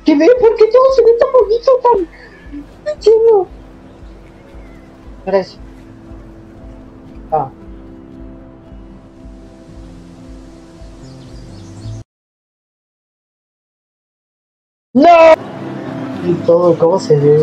¿Qué ve? ¿Por qué todo se ve tan bonito, tan... No entiendo. Gracias. Ah. ¡No! Y todo, ¿cómo se ve?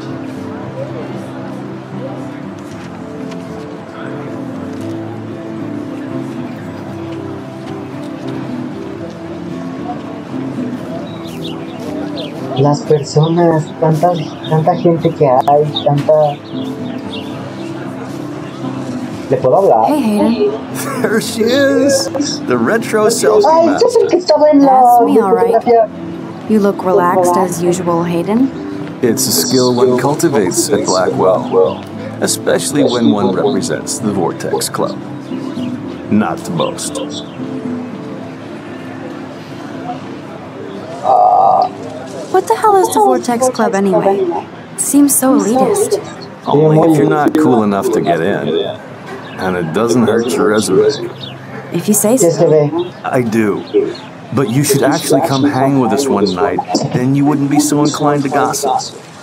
Las personas, tanta gente que hay, tanta... ¿Le puedo hablar? Hey, Hayden. There she is! The retro selfie ¡Ay, master. es el que estaba en la That's me, all right. fotografía! You look relaxed as usual, Hayden. It's a skill one cultivates at Blackwell, especially when one represents the Vortex Club. Not to boast. What the hell is the Vortex Club anyway? Seems so elitist. Only if you're not cool enough to get in. And it doesn't hurt your resume. If you say ¿Qué se so. ve? I do. But you should actually come hang with us one night, then you wouldn't be so inclined to gossip.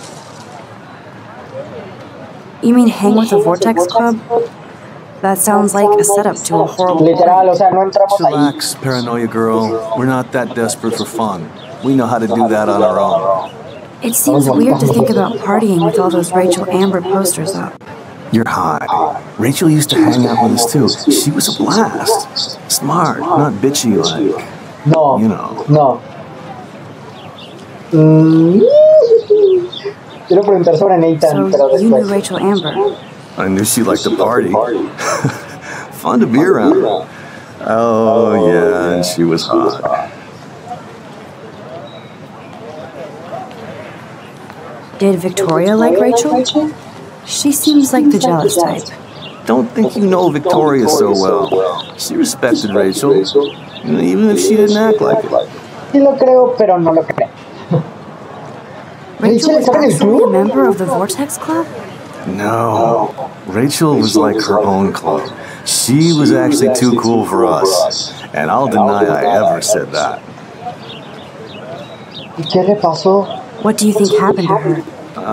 You mean hang with the Vortex Club? That sounds like a setup to a horrible Literal, o plan. sea, no entramos ahí. Relax, paranoia girl. We're not that desperate for fun. We know how to do that on our own. It seems weird to think about partying with all those Rachel Amber posters up. You're high. Rachel used to hang out with us too. She was a blast. Smart, not bitchy like. No, You know. no. Quiero preguntar sobre Nathan, pero So you knew después. Rachel Amber. I knew she liked to party. Fun to be around. Oh, yeah, and she was hot. Did Victoria like Rachel? She seems like the jealous type. Don't think you know Victoria so well. She respected Rachel, even if she didn't act like it. Sí lo creo, pero no lo creo. Rachel was estaba en el actually a club. member of the Vortex Club? No, Rachel was like her own club. She was actually too cool for us, and I'll deny I ever said that. ¿Y qué le pasó? What do you think happened to her?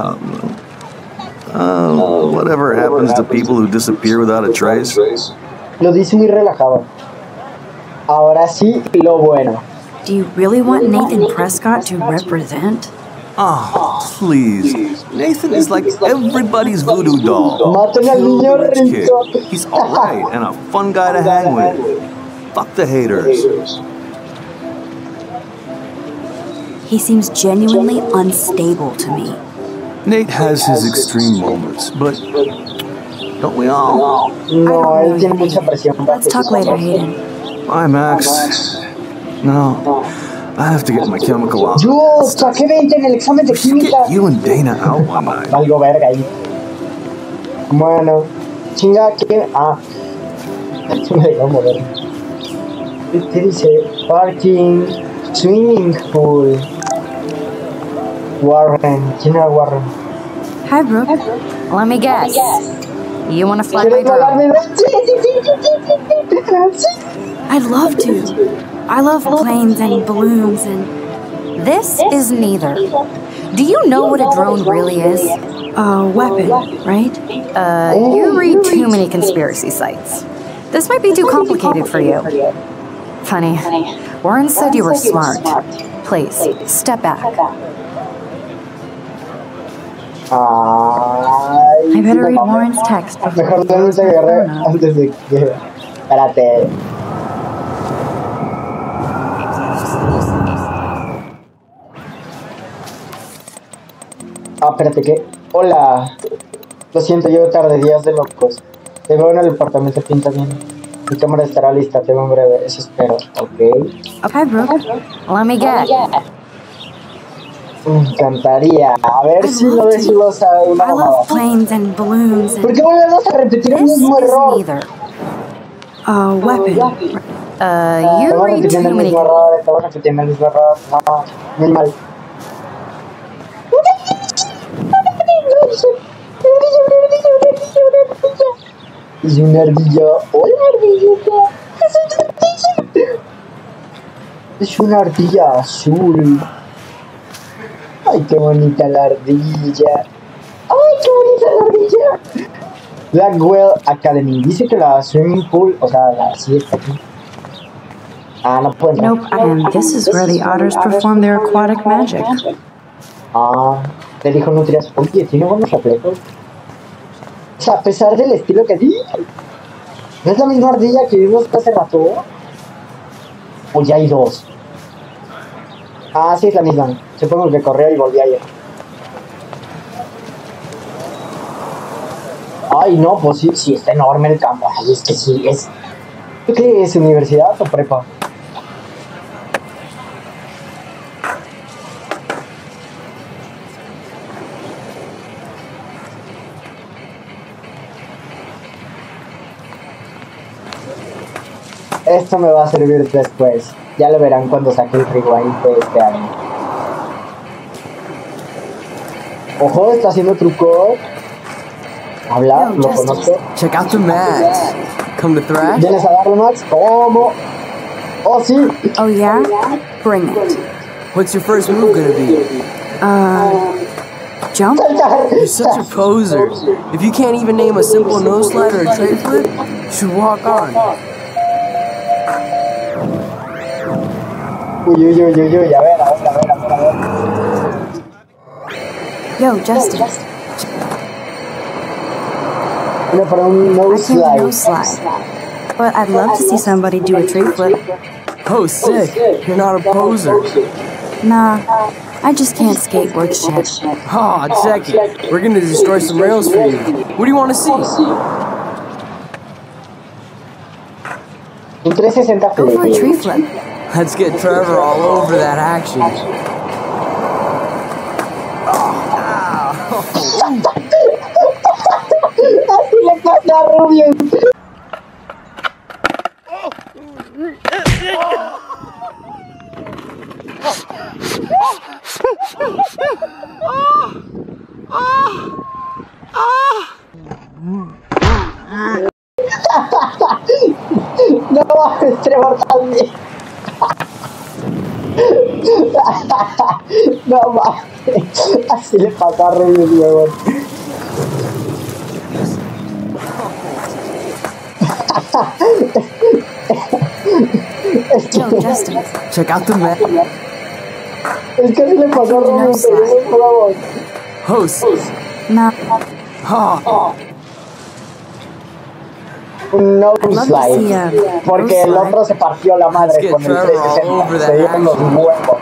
Whatever happens to people who disappear without a trace. Lo dice muy relajado. Ahora sí, lo bueno. Do you really want Nathan Prescott to represent? Oh, please. Nathan is like everybody's voodoo doll. Maten al Kill niño the rich kid. rico. He's alright and a fun guy to hang with. Fuck the haters. He seems genuinely unstable to me. Nate has his extreme moments, but don't we all? No, él tiene mucha presión. Let's talk later, Hayden. Bye, Max. No, I have to get my chemical out. Yo saqué 20 en el examen de química. Get you and Dana out one night. Valgo verga ahí. Bueno, chinga, ¿qué? Ah. Me dejó mover. ¿Qué dice? Parking, swimming pool. Warren. ¿Quién era Warren? Hi, Brooke. Let me guess. You want to fly my ¿Quieres drone? pagarme? Sí. I'd love to. I love planes and balloons and... This is neither. Do you know what a drone really is? A weapon, right? You read too many conspiracy sites. This might be too complicated for you. Funny. Warren said you were smart. Please, step back. I better read Warren's text before Mejor he throws dense my guerra phone up. antes de que... Espérate. Ah, espérate, ¿qué? Hola. Lo siento, llego tarde, días de locos. Te veo en el apartamento, pinta bien. Mi cámara estará lista, te veo en breve, eso espero. Ok. Hi, Brooke. Let me guess. Me encantaría. A ver si no decimos a una I mamada. love planes and balloons ¿Por and... qué volvemos a repetir el This mismo is error? neither. A weapon. You Estamos read repitiendo too el many. mismo error, estamos repitiendo el mismo error. No, muy mal. Es una ardilla. Hola, ardillita. Es una ardilla azul. Ay, qué bonita la ardilla. Ay, qué bonita la ardilla. Blackwell Academy. Dice que la swimming pool, o sea, la sí está aquí. Ah, no puedo entrar. Nope, and this is where the otters perform their aquatic magic. Ah, te dijo nutrias. Oye, tiene buenos reflejos. O sea, a pesar del estilo que di. ¿No es la misma ardilla que vimos hace rato? O ya hay dos. Ah, sí, es la misma. Supongo que corrió y volví ayer. Ay, no, pues sí, sí, está enorme el campo. Ay, es que sí, es... ¿Qué es? ¿Universidad o prepa? Esto me va a servir después. Ya lo verán cuando saque el rewind de este año. Ojo, está haciendo truco. Habla, lo conozco. Check out the Max. Come to thrash? ¿Vienes a darle, Max? ¿Cómo? Oh, sí. Oh yeah? Bring it. What's your first move gonna be? Jump? You're such a poser. If you can't even name a simple nose slide or a tray flip, you should walk on. Uy, uy, uy, uy, uy, a ver. Yo, Justin. Mira, para un I nose can't slide. nose slide. But I'd love to see somebody do a tree flip. Oh, sick. You're not a poser. Nah, I just can't skateboard shit. Ah, check it. We're gonna destroy some rails for you. What do you want to see? Un 360 Go for a flip. tree flip. Let's get Trevor all over that action. Así le pasa a Rubius. No mames, Trevor también. No mames. Así le pasa a Rubius, huevón. Yo, Justin. Check out the Max. Es que así le pasó a Rubius, pero no vamos. Host. Nah, Ah, Un nose I'd love to see slide. a Porque el otro se partió la madre Let's con get el Trevor all over 360. that Se dieron los action. huevos.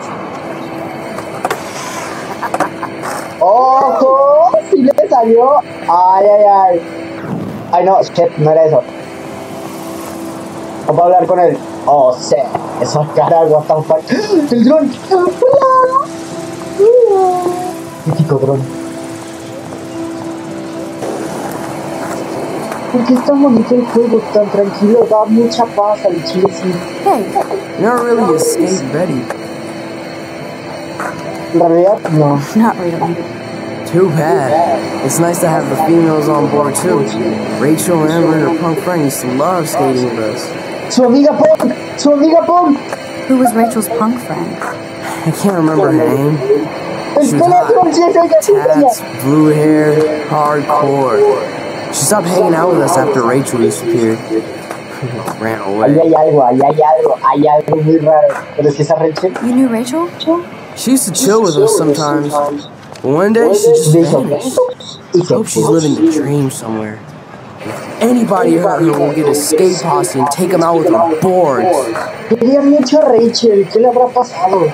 ¡Ojo! ¡Sí le salió! ¡Ay, ay, ay! Ay, no, shit, no era eso. Vamos a hablar con él. Oh, sí. Esa cara, what the fuck. ¡El dron! ¡Hola! Mítico dron. ¿Por qué es tan bonito el juego? Tan tranquilo, da mucha paz al chile, sí. hey, you're not really a skate Betty. En realidad, no. not really. Too bad. It's nice to have the females on board too. Rachel, Amber, and her punk friend used to love skating with us. ¡Su amiga Punk! ¡Su amiga Punk! Who was Rachel's punk friend? I can't remember her name. ¡Es She was que la hot. troncita Tats, blue hair, hardcore. She stopped hanging out with us after Rachel disappeared. Ran Ahí away. hay algo muy raro. Pero es que esa Rachel You knew Rachel? She used to chill with us sometimes. But one day she just dijo, vanished. I hope she's living the dream somewhere. If anybody hurt her, we'll get a skate posse and take them out with our boards. quería mucho a Rachel, ¿qué le habrá pasado?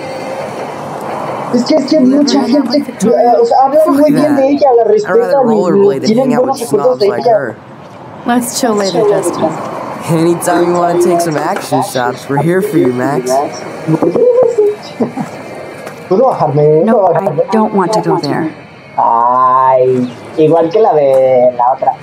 Es que mucha gente, o sea, hablan muy bien de ella, la I'd rather respetan rollerblade y than tienen hang out buenos with recuerdos snobs de like ella. her. Let's chill later, Justin. Anytime you want to take some action shots, we're here for you, Max. ¿Puedo bajarme? No, ¿Puedo I bajarme? don't want to go there. Ay, igual que la de la otra.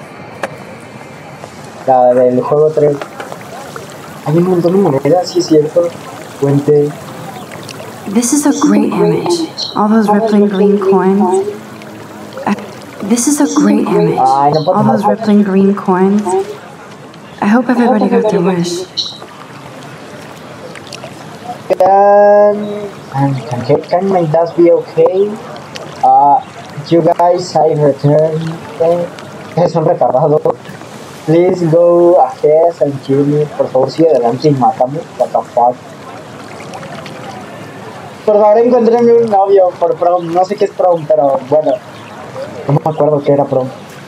La del juego 3. Hay un montón de monedas, sí es cierto. Puente. This is a great image. All those rippling green coins. This is a great image. Ay, no puedo All those bajar. rippling green coins. I hope everybody got their wish. Quedan And can my dad be okay? You guys, I returned. Son retardados. Please go ahead and kill me. Por favor, sigue adelante y mátame. What the fuck. Por favor, encuéntrenme un novio por prom. No sé qué es prom, pero bueno. No me acuerdo qué era prom.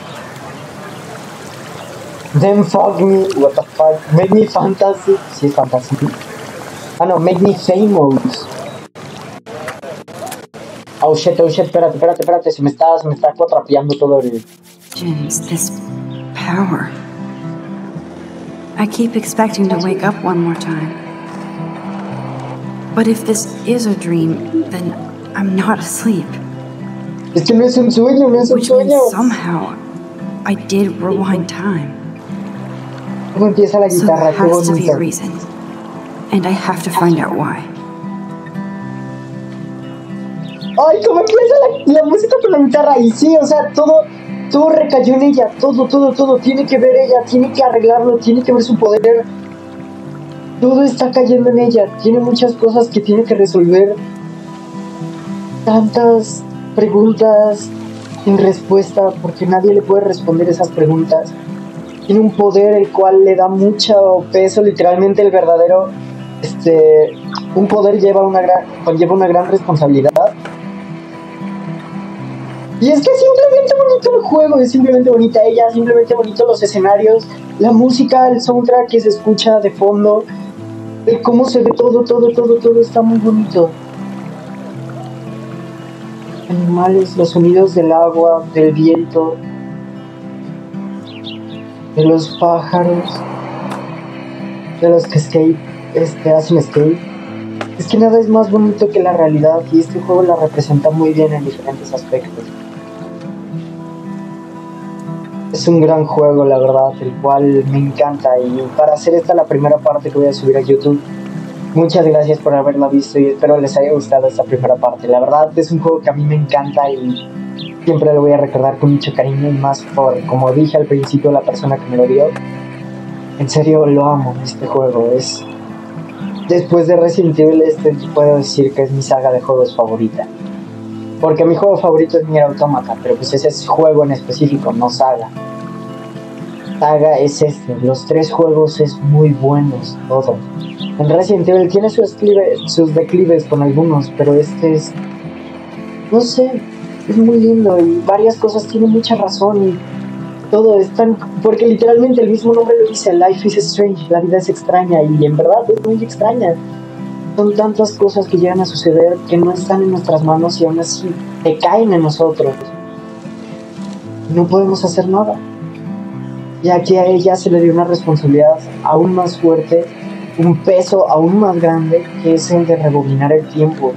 Then fuck me. What the fuck. Make me fantasy. Sí, es fantasy. Ah, no, make me famous. Oh shit, espérate. Se me está cuatrapeando todo el... This power. I keep expecting to wake up one more time. But if this is a dream, then I'm not asleep. Es que no es un sueño, Which means somehow I did rewind time. ¿Cómo empieza la So guitarra? there has to be a reason. And I have to find out why. Ay, cómo empieza la música con la guitarra. Y sí, o sea, todo recayó en ella. Todo. Tiene que ver ella, tiene que arreglarlo, tiene que ver su poder. Todo está cayendo en ella. Tiene muchas cosas que tiene que resolver. Tantas preguntas sin respuesta, porque nadie le puede responder esas preguntas. Tiene un poder el cual le da mucho peso, literalmente el verdadero, un poder conlleva una gran responsabilidad. Y es que es simplemente bonito el juego, es simplemente bonita ella, simplemente bonito los escenarios, la música, el soundtrack que se escucha de fondo, el cómo se ve todo está muy bonito. Animales, los sonidos del agua, del viento, de los pájaros, de los que hacen skate. Es que nada es más bonito que la realidad y este juego la representa muy bien en diferentes aspectos. Es un gran juego, la verdad, el cual me encanta, y para hacer esta la primera parte que voy a subir a YouTube, muchas gracias por haberla visto y espero les haya gustado esta primera parte. La verdad es un juego que a mí me encanta y siempre lo voy a recordar con mucho cariño, y más por, como dije al principio, la persona que me lo dio. En serio, lo amo, este juego. Después de Resident Evil, puedo decir que es mi saga de juegos favorita. Porque mi juego favorito es Nier Automata, pero pues ese es juego en específico, no saga. Saga es los 3 juegos es muy buenos, todos. En Resident Evil tiene sus declives con algunos, pero no sé, es muy lindo y varias cosas tienen mucha razón y todo es tan... Porque literalmente el mismo nombre lo dice, Life is Strange, la vida es extraña, y en verdad es muy extraña. Son tantas cosas que llegan a suceder que no están en nuestras manos y aún así te caen en nosotros. No podemos hacer nada, ya que a ella se le dio una responsabilidad aún más fuerte, un peso aún más grande, que es el de rebobinar el tiempo.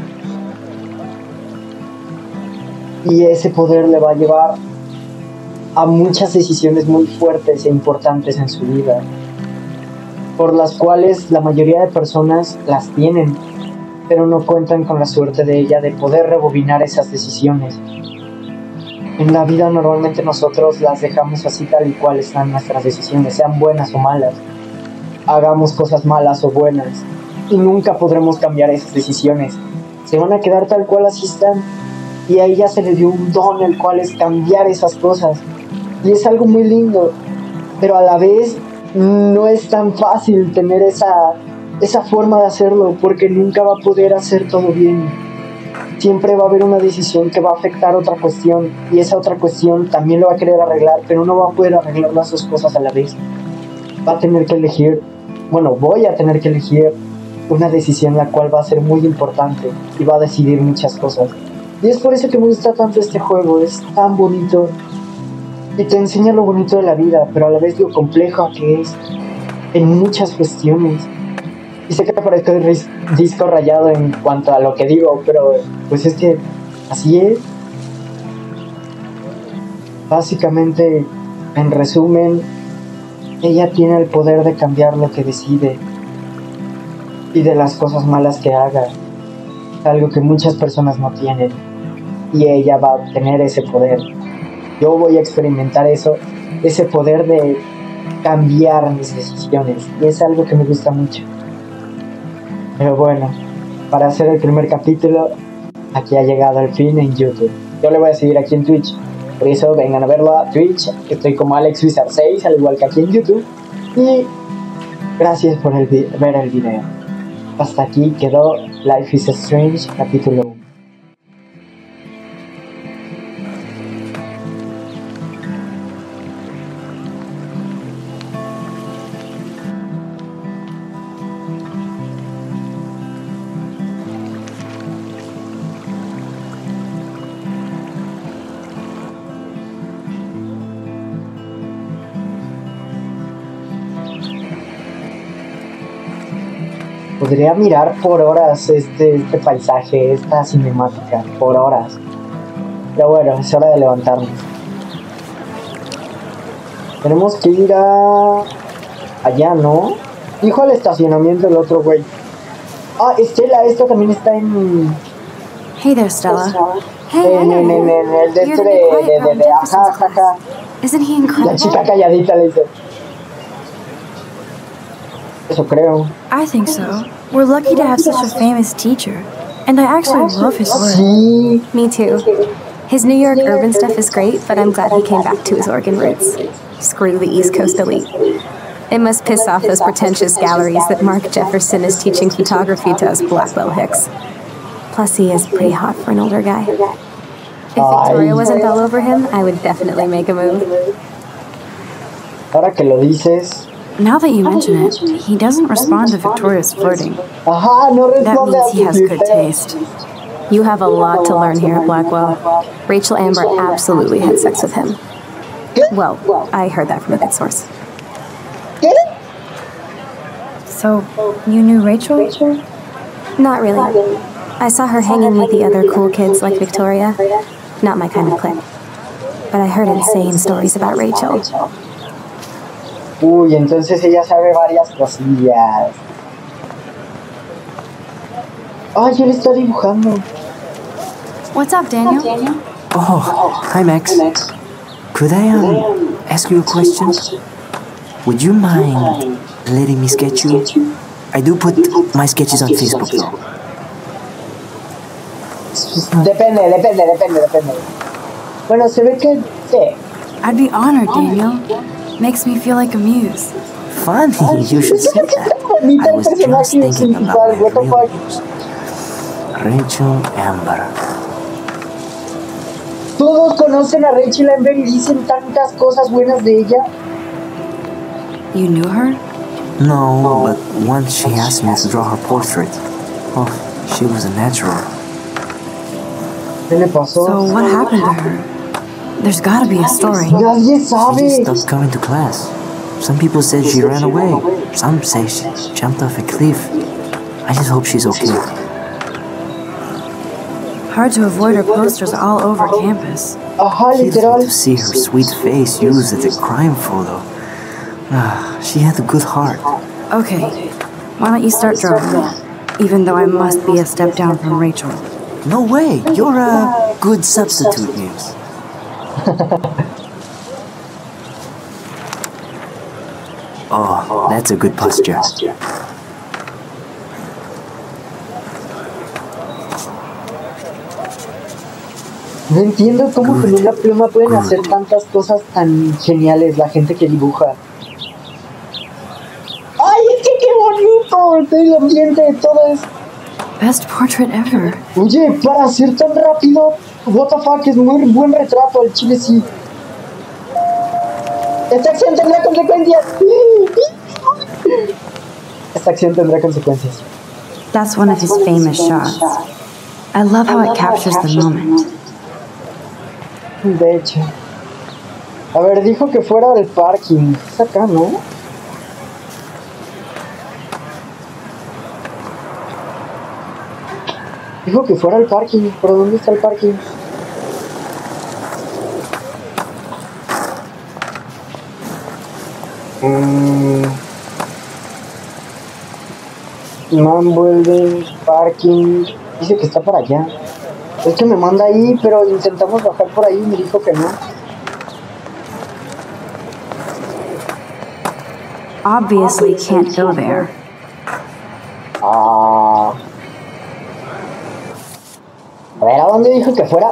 Y ese poder le va a llevar a muchas decisiones muy fuertes e importantes en su vida, por las cuales la mayoría de personas las tienen, pero no cuentan con la suerte de ella de poder rebobinar esas decisiones. En la vida normalmente nosotros las dejamos así tal y cual están nuestras decisiones, sean buenas o malas, hagamos cosas malas o buenas, y nunca podremos cambiar esas decisiones, se van a quedar tal cual así están, y a ella se le dio un don el cual es cambiar esas cosas, y es algo muy lindo, pero a la vez no es tan fácil tener esa forma de hacerlo, porque nunca va a poder hacer todo bien. Siempre va a haber una decisión que va a afectar otra cuestión, y esa otra cuestión también lo va a querer arreglar, pero no va a poder arreglar las dos cosas a la vez. Va a tener que elegir, voy a tener que elegir una decisión la cual va a ser muy importante y va a decidir muchas cosas. Y es por eso que me gusta tanto este juego, es tan bonito y te enseña lo bonito de la vida, pero a la vez lo complejo que es en muchas cuestiones. Y sé que parezco disco rayado en cuanto a lo que digo, pero pues es que así es. Básicamente, en resumen, ella tiene el poder de cambiar lo que decide y de las cosas malas que haga, algo que muchas personas no tienen, y ella va a tener ese poder. Yo voy a experimentar ese poder de cambiar mis decisiones, y es algo que me gusta mucho. Pero bueno, para hacer el primer capítulo. Aquí ha llegado el fin en YouTube. Yo le voy a seguir aquí en Twitch. Por eso vengan a verlo a Twitch. Estoy como AlexWizard6, al igual que aquí en YouTube. Y gracias por ver el video. Hasta aquí quedó Life is Strange capítulo 1. Podría mirar por horas este paisaje, esta cinemática, por horas. Pero bueno, es hora de levantarnos. Tenemos que ir allá, ¿no? Dijo al estacionamiento el otro güey. Ah, Estela, esta también está en... Hey there, Stella. Hey, En el de You're este very quiet around de Jefferson's ajá. class. Isn't he La incredible? chica calladita le dice. Eso creo. I think so. We're lucky to have such a famous teacher. And I actually love his work. Sí. Me too. His New York urban stuff is great, but I'm glad he came back to his Oregon roots. Screw the East Coast elite. It must piss off those pretentious galleries that Mark Jefferson is teaching photography to us Blackwell Hicks. Plus, he is pretty hot for an older guy. If Victoria wasn't all over him, I would definitely make a move. Ahora que lo dices. Now that you mention it, he doesn't respond to Victoria's flirting. Ajá, no That responde means a he has tu good flirteo. taste. You have a lot to learn here at Blackwell. Rachel Amber absolutely had sex with him. Well, I heard that from a good source. ¿Qué? So, you knew Rachel? Not really. I saw her hanging with the other cool kids like Victoria. Not my kind of clique. But I heard insane stories about Rachel. Uy, entonces ella sabe varias cosillas. Ay, él está dibujando. What's up, Daniel? Oh, hi Max. Could I ask you a question? Would you mind letting me sketch you? I do put my sketches on Facebook though. Depende. Bueno, se ve que sí. I'd be honored, Daniel. Makes me feel like a muse. Funny, you should say that. Bonita I el was just personaje thinking principal, about my what the real fuck. names. Rachel Amber. Todos conocen a Rachel Amber y dicen tantas cosas buenas de ella. You knew her? No, but once she asked me to draw her portrait. Oh, she was a natural. ¿Qué le pasó? So, what happened to her? There's gotta be a story. Nadie She sabe. just stopped coming to class. Some people said she ran away. Some say she jumped off a cliff. I just hope she's okay. Hard to avoid her posters all over campus. Ajá, Kids like literal. to see her sweet face used as a crime photo. Ah, she had a good heart. Okay, why don't you start drawing? Even though I must be a step down from Rachel. No way, you're a good substitute, Nils. Oh, that's a good posture. No entiendo cómo con una pluma pueden hacer tantas cosas tan geniales la gente que dibuja. ¡Ay, es que qué bonito! El ambiente de todo es... Best portrait ever. Oye, para hacer tan rápido, what the fuck, es muy buen retrato, al chile sí. Esta acción tendrá consecuencias. Esta acción tendrá consecuencias. That's one of his famous shots. I love how it captures the moment. De hecho. A ver, dijo que fuera del parking. Es acá, ¿no? Dijo que fuera al parking. ¿Pero dónde está el parking? Building, parking. Dice que está por allá. Es que me manda ahí, pero intentamos bajar por ahí y me dijo que no. Obviously can't go there. Ah. A ver, ¿a dónde dijo que fuera?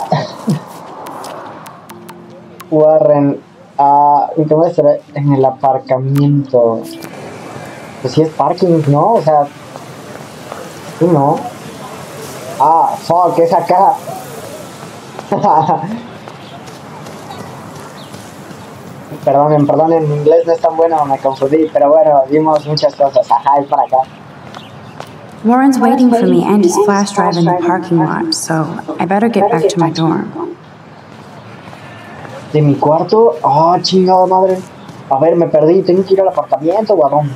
Warren. Mi cámara estará en el aparcamiento. Pues sí es parking, ¿no? O sea... Sí, ¿no? Fuck, es acá. Perdonen, mi inglés no es tan bueno, me confundí, pero bueno, vimos muchas cosas. Ajá, es para acá. Warren's waiting for me and his flash drive in the parking lot, so I better get back to my dorm. ¿De mi cuarto? Chingada madre. A ver, me perdí, tengo que ir al apartamento o a dónde.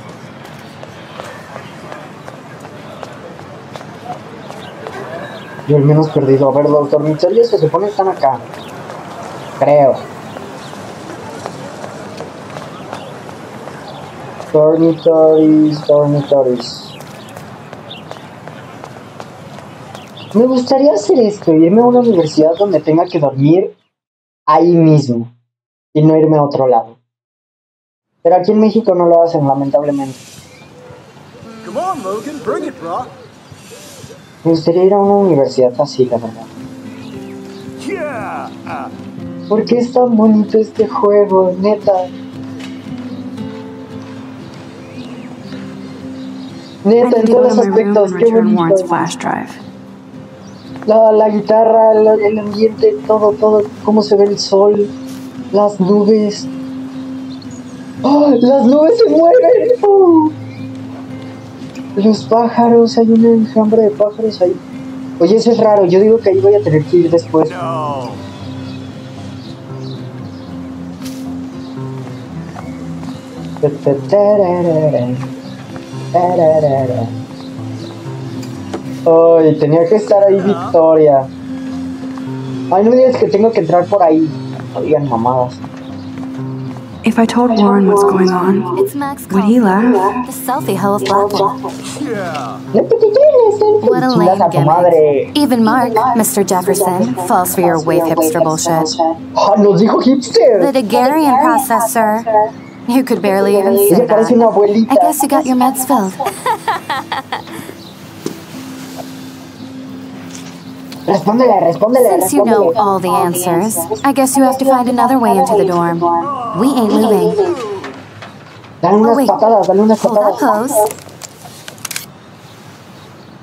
Yo al menos perdido. A ver, los dormitorios se supone que están acá. Creo. Dormitories. Me gustaría hacer esto, irme a una universidad donde tenga que dormir ahí mismo y no irme a otro lado. Pero aquí en México no lo hacen, lamentablemente. Come on, Logan, bring it, bro. Me gustaría ir a una universidad así, la verdad. Yeah. ¿Por qué es tan bonito este juego, neta? Neta, en todos los aspectos, qué bonito. Flash drive. La guitarra, el ambiente, todo, cómo se ve el sol, las nubes. ¡Las nubes se mueven! ¡Oh! Los pájaros, hay un enjambre de pájaros ahí. Oye, eso es raro, yo digo que ahí voy a tener que ir después. No. Ay, tenía que estar ahí Victoria. Ay, no me digas que tengo que entrar por ahí. No digan mamadas. If I told Warren what's going on, It's Max would he laugh? the selfie hoe of Blackwell. Yeah. What a Chingas a lame tu madre. gimmick. Even Mark, Mr. Jefferson, falls for your wave hipster bullshit. Nos dijo hipster. The Daguerrean process, sir. You could barely even Ella say parece that. una abuelita. I guess you got your meds filled. Respóndele. Since you know all the answers, I guess you have to find another way into the dorm. We ain't moving. Dale unas wait. patadas, dale unas Hold that patadas. pose.